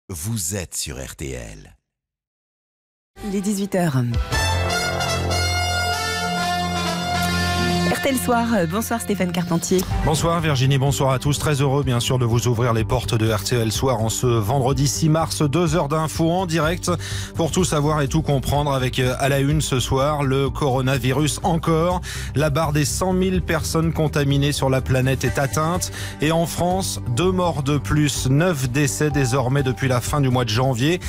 Vous êtes sur RTL. Il est 18h. RTL Soir, bonsoir Stéphane Carpentier. Bonsoir Virginie, bonsoir à tous. Très heureux bien sûr de vous ouvrir les portes de RTL Soir en ce vendredi 6 mars. 2 heures d'infos en direct pour tout savoir et tout comprendre avec à la une ce soir le coronavirus encore. La barre des 100 000 personnes contaminées sur la planète est atteinte. Et en France, 2 morts de plus, 9 décès désormais depuis la fin du mois de janvier.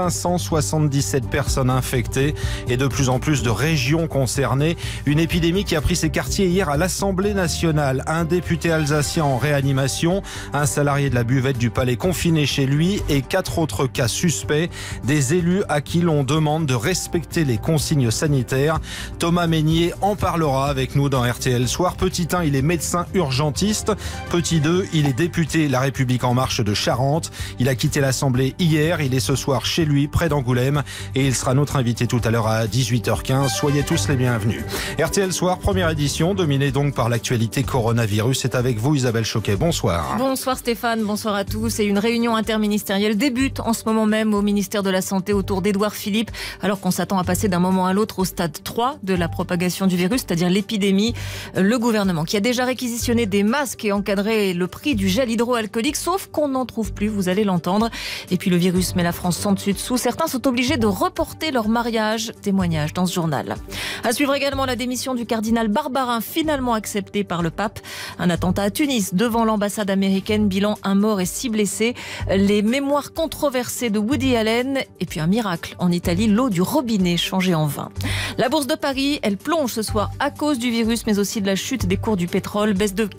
577 personnes infectées et de plus en plus de régions concernées. Une épidémie qui a pris ses quartiers hier à l'Assemblée nationale. Un député alsacien en réanimation, un salarié de la buvette du Palais confiné chez lui et 4 autres cas suspects. Des élus à qui l'on demande de respecter les consignes sanitaires. Thomas Mesnier en parlera avec nous dans RTL Soir. Petit 1, il est médecin urgentiste. Petit 2, il est député La République En Marche de Charente. Il a quitté l'Assemblée hier. Il est ce soir chez lui, près d'Angoulême. Et il sera notre invité tout à l'heure à 18h15. Soyez tous les bienvenus. RTL Soir, première édition, dominée donc par l'actualité coronavirus. C'est avec vous Isabelle Choquet. Bonsoir. Bonsoir Stéphane, bonsoir à tous. Et une réunion interministérielle débute en ce moment même au ministère de la Santé autour d'Édouard Philippe, alors qu'on s'attend à passer d'un moment à l'autre au stade 3 de la propagation du virus, c'est-à-dire l'épidémie. Le gouvernement qui a déjà réquisitionné des masques et encadré le prix du gel hydroalcoolique, sauf qu'on n'en trouve plus, vous allez l'entendre. Et puis le virus met la France sans dessus dessous. Certains sont obligés de reporter leur mariage. Témoignage dans ce journal. À suivre également la démission du cardinal Barbarin, finalement accepté par le pape. Un attentat à Tunis devant l'ambassade américaine, bilan 1 mort et 6 blessés. Les mémoires controversées de Woody Allen et puis un miracle en Italie, l'eau du robinet changée en vin. La bourse de Paris, elle plonge ce soir à cause du virus mais aussi de la chute des cours du pétrole, baisse de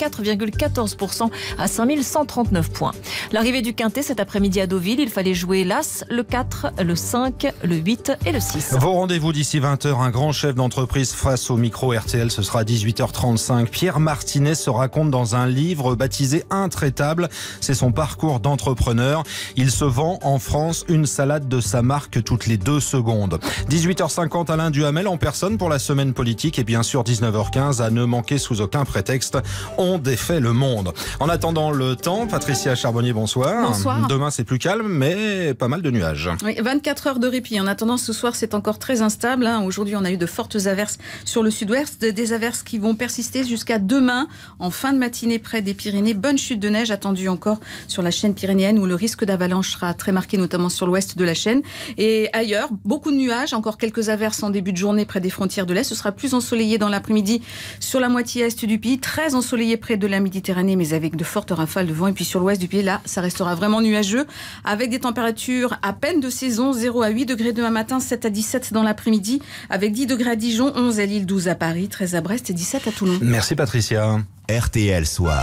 4,14% à 5139 points. L'arrivée du Quintet cet après-midi à Deauville, il fallait jouer l'As, le 4, le 5, le 8 et le 6. Vos rendez-vous d'ici 20h, un grand chef d'entreprise face au micro RTL, ce sera 18h35. Pierre Martinet se raconte dans un livre baptisé Intraitable. C'est son parcours d'entrepreneur. Il se vend en France une salade de sa marque toutes les 2 secondes. 18h50, Alain Duhamel en personne pour la semaine politique. Et bien sûr 19h15, à ne manquer sous aucun prétexte, on défait le monde. En attendant le temps, Patricia Charbonnier, bonsoir. Bonsoir. Demain c'est plus calme, mais pas mal de nuages. Oui, 24 heures de répit. En attendant, ce soir, c'est encore très instable. Aujourd'hui, on a eu de fortes averses sur le sud-ouest. Des averses qui vont persister jusqu'à demain, en fin de matinée près des Pyrénées. Bonne chute de neige attendue encore sur la chaîne pyrénéenne où le risque d'avalanche sera très marqué, notamment sur l'ouest de la chaîne. Et ailleurs, beaucoup de nuages, encore quelques averses en début de journée près des frontières de l'Est. Ce sera plus ensoleillé dans l'après-midi sur la moitié est du pays, très ensoleillé près de la Méditerranée, mais avec de fortes rafales de vent. Et puis sur l'ouest du pays, là, ça restera vraiment nuageux, avec des températures à peine de saison, 0 à 8 degrés demain matin, 7 à 17 dans l'après-midi, avec 10 degrés à Dijon, 11 à Lille, 12 à Paris, 13 à Brest et 17 à Toulon. Merci Patricia. RTL Soir.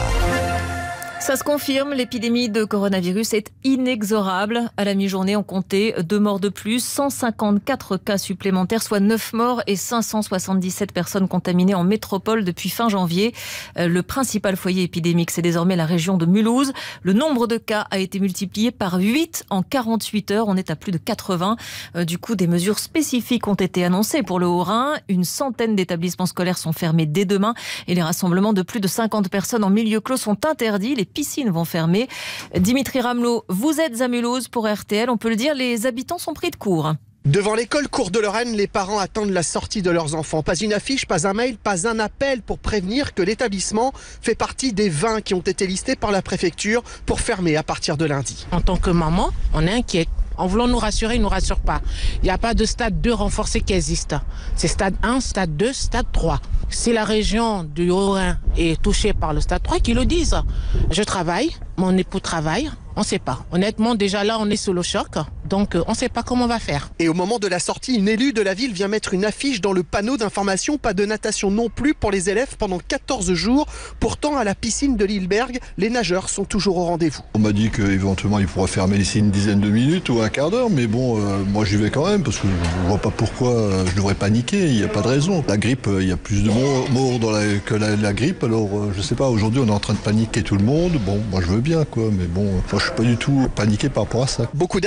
Ça se confirme, l'épidémie de coronavirus est inexorable. À la mi-journée, on comptait 2 morts de plus, 154 cas supplémentaires, soit 9 morts et 577 personnes contaminées en métropole depuis fin janvier. Le principal foyer épidémique, c'est désormais la région de Mulhouse. Le nombre de cas a été multiplié par 8 en 48 heures. On est à plus de 80. Du coup, des mesures spécifiques ont été annoncées pour le Haut-Rhin. Une centaine d'établissements scolaires sont fermés dès demain et les rassemblements de plus de 50 personnes en milieu clos sont interdits. Les piscines vont fermer. Dimitri Ramelot, vous êtes à Mulhouse pour RTL. On peut le dire, les habitants sont pris de court. Devant l'école Cours de Lorraine, les parents attendent la sortie de leurs enfants. Pas une affiche, pas un mail, pas un appel pour prévenir que l'établissement fait partie des 20 qui ont été listés par la préfecture pour fermer à partir de lundi. En tant que maman, on est inquiète. En voulant nous rassurer, ils ne nous rassurent pas. Il n'y a pas de stade 2 renforcé qui existe. C'est stade 1, stade 2, stade 3. Si la région du Haut-Rhin est touchée par le stade 3, qu'ils le disent. Je travaille, mon époux travaille, on ne sait pas. Honnêtement, déjà là, on est sous le choc. Donc, on ne sait pas comment on va faire. Et au moment de la sortie, une élue de la ville vient mettre une affiche dans le panneau d'information. Pas de natation non plus pour les élèves pendant 14 jours. Pourtant, à la piscine de Lilleberg, les nageurs sont toujours au rendez-vous. On m'a dit qu'éventuellement, il pourrait fermer ici une dizaine de minutes ou un quart d'heure. Mais bon, moi, j'y vais quand même parce que je ne vois pas pourquoi je devrais paniquer. Il n'y a pas de raison. La grippe, il y a plus de morts que la grippe. Alors, je ne sais pas, aujourd'hui, on est en train de paniquer tout le monde. Bon, moi, je veux bien, quoi. Mais bon, moi, je ne suis pas du tout paniqué par rapport à ça. Beaucoup d'agacement et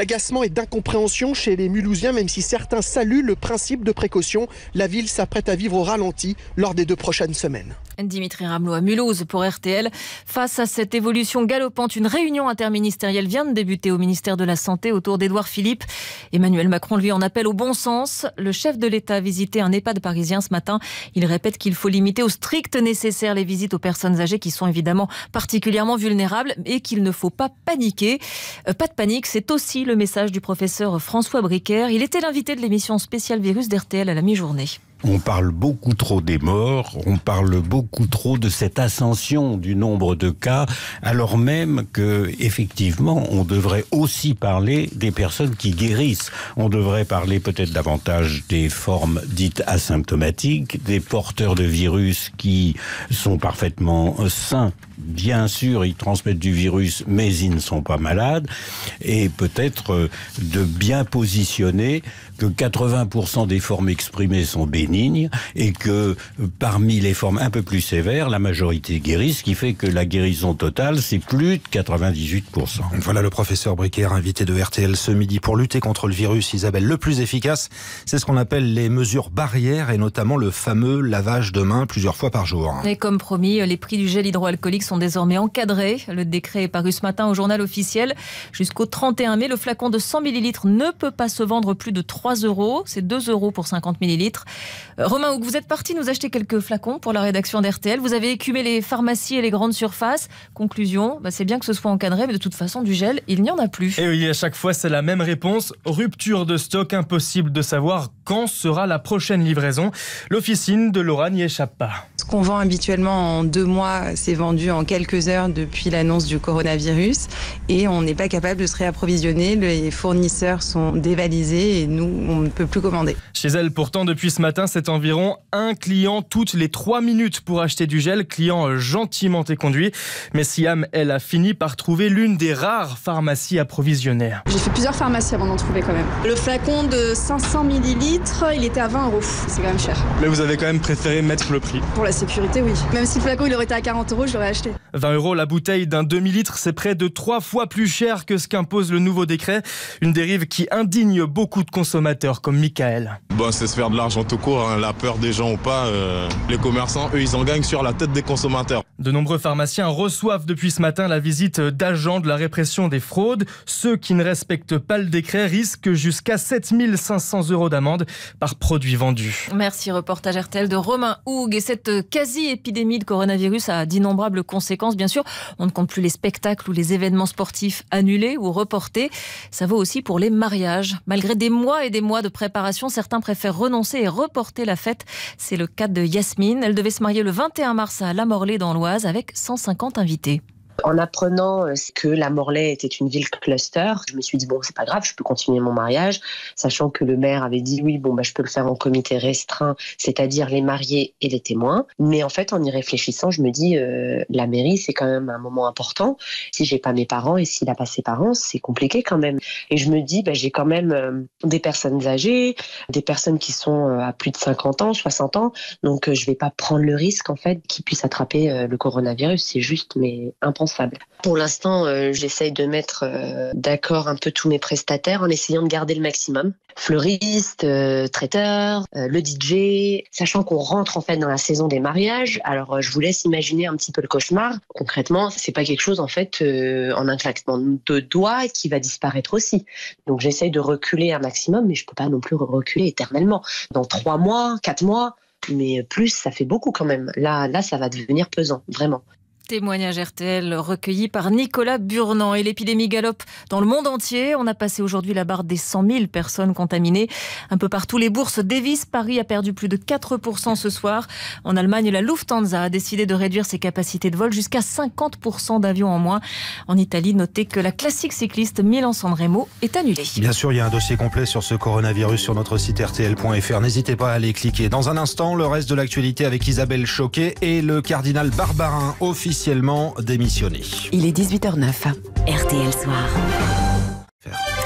et d'incompréhension chez les Mulhousiens, même si certains saluent le principe de précaution. La ville s'apprête à vivre au ralenti lors des 2 prochaines semaines. Dimitri Ramelot à Mulhouse pour RTL. Face à cette évolution galopante, une réunion interministérielle vient de débuter au ministère de la Santé autour d'Édouard Philippe. Emmanuel Macron lui en appelle au bon sens. Le chef de l'État a visité un EHPAD parisien ce matin. Il répète qu'il faut limiter au strict nécessaire les visites aux personnes âgées qui sont évidemment particulièrement vulnérables et qu'il ne faut pas paniquer. Pas de panique, c'est aussi le message du professeur François Bricaire. Il était l'invité de l'émission spéciale Virus d'RTL à la mi-journée. On parle beaucoup trop des morts, on parle beaucoup trop de cette ascension du nombre de cas, alors même que, effectivement, on devrait aussi parler des personnes qui guérissent. On devrait parler peut-être davantage des formes dites asymptomatiques, des porteurs de virus qui sont parfaitement sains. Bien sûr, ils transmettent du virus, mais ils ne sont pas malades. Et peut-être de bien positionner que 80% des formes exprimées sont bénignes et que parmi les formes un peu plus sévères, la majorité guérit, ce qui fait que la guérison totale, c'est plus de 98%. Voilà le professeur Bricaire, invité de RTL ce midi. Pour lutter contre le virus, Isabelle, le plus efficace, c'est ce qu'on appelle les mesures barrières et notamment le fameux lavage de mains plusieurs fois par jour. Et comme promis, les prix du gel hydroalcoolique sont désormais encadrés. Le décret est paru ce matin au journal officiel. Jusqu'au 31 mai, le flacon de 100 ml ne peut pas se vendre plus de 3 €. C'est 2 € pour 50 ml. Romain Houck, vous êtes parti nous acheter quelques flacons pour la rédaction d'RTL. Vous avez écumé les pharmacies et les grandes surfaces. Conclusion, c'est bien que ce soit encadré, mais de toute façon, du gel, il n'y en a plus. Et oui, à chaque fois, c'est la même réponse. Rupture de stock, impossible de savoir quand sera la prochaine livraison. L'officine de Laura n'y échappe pas. Ce qu'on vend habituellement en 2 mois, c'est vendu en quelques heures depuis l'annonce du coronavirus et on n'est pas capable de se réapprovisionner. Les fournisseurs sont dévalisés et nous, on ne peut plus commander. Chez elle, pourtant, depuis ce matin, c'est environ un client toutes les 3 minutes pour acheter du gel, client gentiment éconduit. Mais Siam, elle, a fini par trouver l'une des rares pharmacies approvisionnaires. J'ai fait plusieurs pharmacies avant d'en trouver quand même. Le flacon de 500 ml, il était à 20 €. C'est quand même cher. Mais vous avez quand même préféré mettre le prix. Pour la sécurité, oui. Même si le flacon il aurait été à 40 €, je l'aurais acheté. 20 € la bouteille d'un demi-litre, c'est près de 3 fois plus cher que ce qu'impose le nouveau décret. Une dérive qui indigne beaucoup de consommateurs comme Michael. C'est se faire de l'argent tout court, hein. La peur des gens ou pas. Les commerçants, eux, ils en gagnent sur la tête des consommateurs. De nombreux pharmaciens reçoivent depuis ce matin la visite d'agents de la répression des fraudes. Ceux qui ne respectent pas le décret risquent jusqu'à 7 500 € d'amende par produit vendu. Merci, reportage RTL de Romain Houck. Et cette quasi-épidémie de coronavirus a d'innombrables conséquences. Bien sûr, on ne compte plus les spectacles ou les événements sportifs annulés ou reportés. Ça vaut aussi pour les mariages. Malgré des mois et des mois de préparation, certains préfèrent renoncer et reporter la fête. C'est le cas de Yasmine. Elle devait se marier le 21 mars à La Morlaix dans l'Oise avec 150 invités. En apprenant que La Morlaix était une ville cluster, je me suis dit c'est pas grave, je peux continuer mon mariage, sachant que le maire avait dit oui, je peux le faire en comité restreint, c'est-à-dire les mariés et les témoins. Mais en fait, en y réfléchissant, je me dis la mairie, c'est quand même un moment important. Si j'ai pas mes parents et s'il a pas ses parents, c'est compliqué quand même. Et je me dis j'ai quand même des personnes âgées, des personnes qui sont à plus de 50 ans, 60 ans, donc je vais pas prendre le risque en fait qu'ils puissent attraper le coronavirus. C'est juste impensable. Pour l'instant, j'essaye de mettre d'accord un peu tous mes prestataires en essayant de garder le maximum. Fleuriste, traiteur, le DJ, sachant qu'on rentre en fait dans la saison des mariages. Alors, je vous laisse imaginer un petit peu le cauchemar. Concrètement, c'est pas quelque chose en fait en un claquement de doigts qui va disparaître aussi. Donc, j'essaye de reculer un maximum, mais je peux pas non plus reculer éternellement. Dans 3 mois, 4 mois, mais plus, ça fait beaucoup quand même. Là, ça va devenir pesant, vraiment. Témoignage RTL recueilli par Nicolas Burnand. Et l'épidémie galope dans le monde entier. On a passé aujourd'hui la barre des 100 000 personnes contaminées. Un peu partout, les bourses dévissent. Paris a perdu plus de 4% ce soir. En Allemagne, la Lufthansa a décidé de réduire ses capacités de vol jusqu'à 50% d'avions en moins. En Italie, notez que la classique cycliste Milan-San Remo est annulée. Bien sûr, il y a un dossier complet sur ce coronavirus sur notre site rtl.fr. N'hésitez pas à aller cliquer. Dans un instant, le reste de l'actualité avec Isabelle Choquet et le cardinal Barbarin, officiellement démissionné. Il est 18h09. RTL Soir.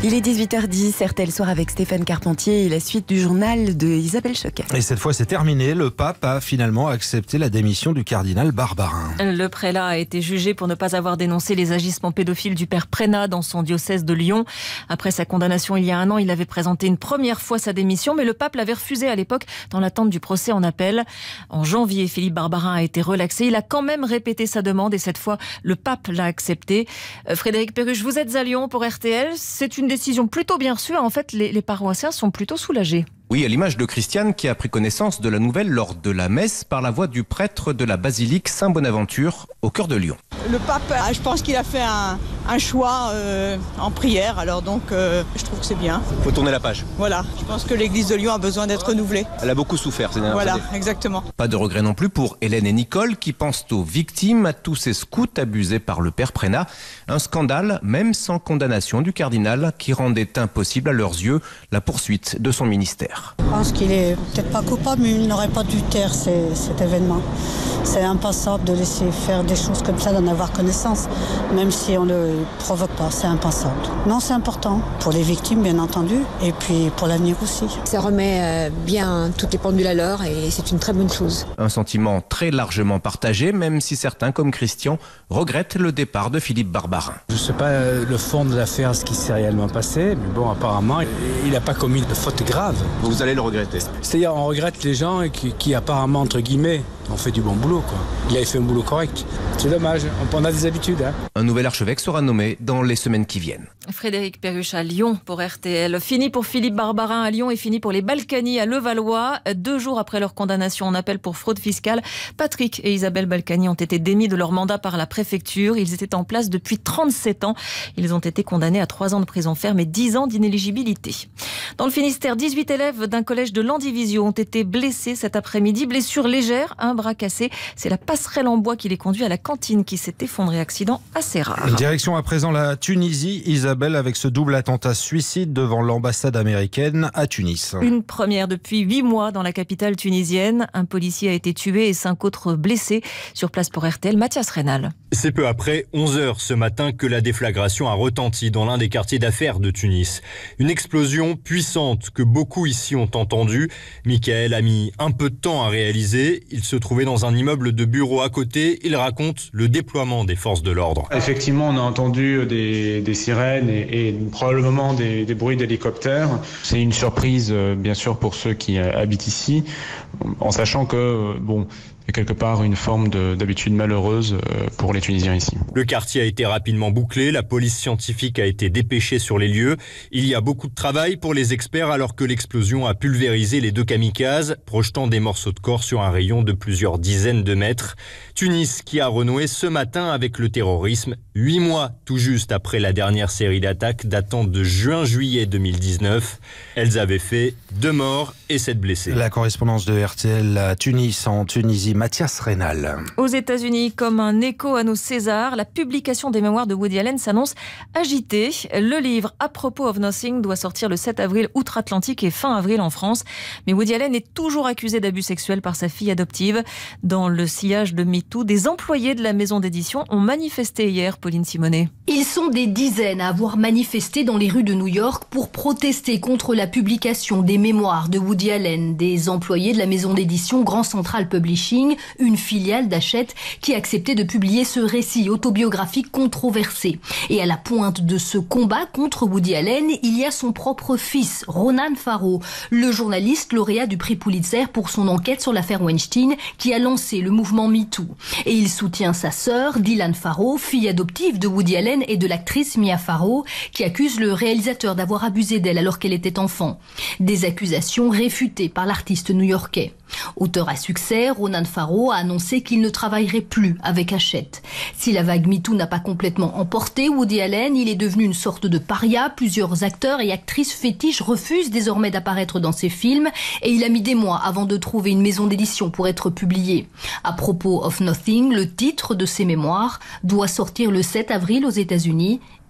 Il est 18h10, RTL Soir avec Stéphane Carpentier et la suite du journal de Isabelle Choquet. Et cette fois, c'est terminé. Le pape a finalement accepté la démission du cardinal Barbarin. Le prélat a été jugé pour ne pas avoir dénoncé les agissements pédophiles du père Prénat dans son diocèse de Lyon. Après sa condamnation il y a un an, il avait présenté une première fois sa démission, mais le pape l'avait refusé à l'époque dans l'attente du procès en appel. En janvier, Philippe Barbarin a été relaxé. Il a quand même répété sa demande et cette fois, le pape l'a accepté. Frédéric Perruche, vous êtes à Lyon pour RTL. C'est une décision plutôt bien reçue. En fait, les paroissiens sont plutôt soulagés. Oui, à l'image de Christiane qui a pris connaissance de la nouvelle lors de la messe par la voix du prêtre de la basilique Saint-Bonaventure au cœur de Lyon. Le pape, je pense qu'il a fait un choix en prière, alors donc je trouve que c'est bien. Il faut tourner la page. Voilà, je pense que l'église de Lyon a besoin d'être renouvelée. Elle a beaucoup souffert ces dernières années. Voilà, exactement. Pas de regret non plus pour Hélène et Nicole qui pensent aux victimes, à tous ces scouts abusés par le père Prénat. Un scandale, même sans condamnation du cardinal, qui rendait impossible à leurs yeux la poursuite de son ministère. Je pense qu'il est peut-être pas coupable, mais il n'aurait pas dû taire cet événement. C'est impensable de laisser faire des choses comme ça, d'en avoir connaissance, même si on ne le provoque pas, c'est impensable. Non, c'est important pour les victimes, bien entendu, et puis pour l'avenir aussi. Ça remet bien toutes les pendules à l'heure et c'est une très bonne chose. Un sentiment très largement partagé, même si certains, comme Christian, regrettent le départ de Philippe Barbarin. Je ne sais pas le fond de l'affaire, ce qui s'est réellement passé, mais bon, apparemment, il n'a pas commis de faute grave. Vous allez le regretter. C'est-à-dire, on regrette les gens qui apparemment, entre guillemets, ont fait du bon boulot, quoi. Il avait fait un boulot correct. C'est dommage, on a des habitudes. Un nouvel archevêque sera nommé dans les semaines qui viennent. Frédéric Perruche à Lyon pour RTL. Fini pour Philippe Barbarin à Lyon et fini pour les Balkany à Levallois. 2 jours après leur condamnation en appel pour fraude fiscale, Patrick et Isabelle Balkany ont été démis de leur mandat par la préfecture. Ils étaient en place depuis 37 ans. Ils ont été condamnés à 3 ans de prison ferme et 10 ans d'inéligibilité. Dans le Finistère, 18 élèves d'un collège de Landivisiau ont été blessés cet après-midi. Blessure légère, un bras cassé. C'est la passerelle en bois qui les conduit à la cantine qui s'est effondrée. Accident assez rare. Direction à présent la Tunisie, Isabelle, avec ce double attentat suicide devant l'ambassade américaine à Tunis. Une première depuis 8 mois dans la capitale tunisienne. Un policier a été tué et 5 autres blessés. Sur place pour RTL, Mathias Reynal. C'est peu après 11h ce matin que la déflagration a retenti dans l'un des quartiers d'affaires de Tunis. Une explosion puissante que beaucoup ici ont entendue. Michael a mis un peu de temps à réaliser. Il se trouvait dans un immeuble de bureaux à côté. Il raconte le déploiement des forces de l'ordre. Effectivement, on a entendu des sirènes et probablement des bruits d'hélicoptères. C'est une surprise, bien sûr, pour ceux qui habitent ici, en sachant que, il y a quelque part une forme d'habitude malheureuse pour les Tunisiens ici. Le quartier a été rapidement bouclé, la police scientifique a été dépêchée sur les lieux. Il y a beaucoup de travail pour les experts alors que l'explosion a pulvérisé les 2 kamikazes, projetant des morceaux de corps sur un rayon de plusieurs dizaines de mètres. Tunis qui a renoué ce matin avec le terrorisme, 8 mois tout juste après la dernière série d'attaques datant de juin-juillet 2019. Elles avaient fait 2 morts et 7 blessés. La correspondance de RTL à Tunis, en Tunisie, Mathias Reynal. Aux États-Unis, comme un écho à nos Césars, la publication des mémoires de Woody Allen s'annonce agitée. Le livre A Propos of Nothing doit sortir le 7 avril outre-Atlantique et fin avril en France. Mais Woody Allen est toujours accusé d'abus sexuels par sa fille adoptive. Dans le sillage de MeToo, des employés de la maison d'édition ont manifesté hier, Pauline Simonet. Ils sont des dizaines à avoir manifesté dans les rues de New York pour protester contre la publication des mémoires de Woody Allen. Des employés de la maison d'édition Grand Central Publishing, une filiale d'Hachette qui acceptait de publier ce récit autobiographique controversé. Et à la pointe de ce combat contre Woody Allen, il y a son propre fils, Ronan Farrow, le journaliste lauréat du prix Pulitzer pour son enquête sur l'affaire Weinstein qui a lancé le mouvement MeToo. Et il soutient sa sœur, Dylan Farrow, fille adoptive de Woody Allen et de l'actrice Mia Farrow, qui accuse le réalisateur d'avoir abusé d'elle alors qu'elle était enfant. Des accusations réfutées par l'artiste new-yorkais. Auteur à succès, Ronan Farrow a annoncé qu'il ne travaillerait plus avec Hachette. Si la vague MeToo n'a pas complètement emporté Woody Allen, il est devenu une sorte de paria. Plusieurs acteurs et actrices fétiches refusent désormais d'apparaître dans ses films et il a mis des mois avant de trouver une maison d'édition pour être publié. À propos of Nothing, le titre de ses mémoires, doit sortir le 7 avril aux États-Unis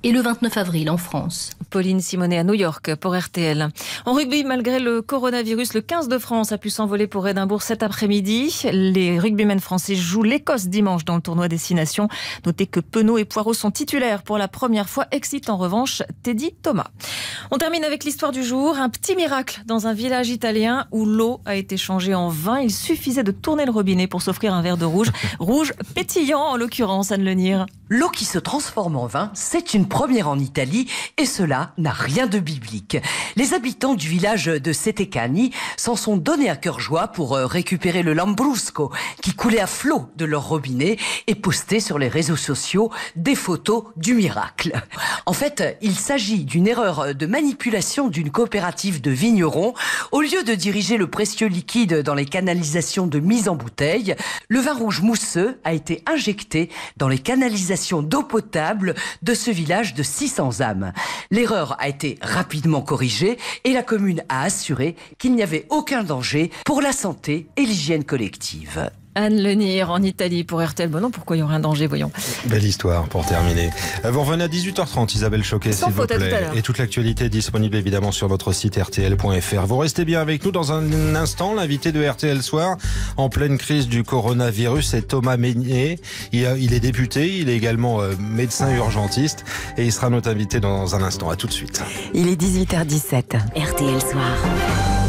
et le 29 avril en France. Pauline Simonet à New York pour RTL. En rugby, malgré le coronavirus, le 15 de France a pu s'envoler pour Édimbourg cet après-midi. Les rugbymen français jouent l'Écosse dimanche dans le tournoi des 6 nations. Notez que Penaud et Poirot sont titulaires pour la première fois. Excite en revanche Teddy Thomas. On termine avec l'histoire du jour. Un petit miracle dans un village italien où l'eau a été changée en vin. Il suffisait de tourner le robinet pour s'offrir un verre de rouge. Rouge pétillant en l'occurrence, Anne Lenir. L'eau qui se transforme en vin, c'est une première en Italie et cela n'a rien de biblique. Les habitants du village de Setecani s'en sont donné à cœur joie pour récupérer le Lambrusco qui coulait à flot de leur robinet et poster sur les réseaux sociaux des photos du miracle. En fait, il s'agit d'une erreur de manipulation d'une coopérative de vignerons. Au lieu de diriger le précieux liquide dans les canalisations de mise en bouteille, le vin rouge mousseux a été injecté dans les canalisations d'eau potable de ce village de 600 âmes. L'erreur a été rapidement corrigée et la commune a assuré qu'il n'y avait aucun danger pour la santé et l'hygiène collective. Anne Lenir en Italie pour RTL. Bon non, pourquoi il y aurait un danger, voyons. Belle histoire pour terminer. Vous revenez à 18h30, Isabelle Choquet, s'il vous plaît. Et toute l'actualité est disponible évidemment sur notre site rtl.fr. Vous restez bien avec nous dans un instant. L'invité de RTL Soir, en pleine crise du coronavirus, c'est Thomas Meignet. Il est député, il est également médecin urgentiste et il sera notre invité dans un instant. À tout de suite. Il est 18h17, RTL Soir.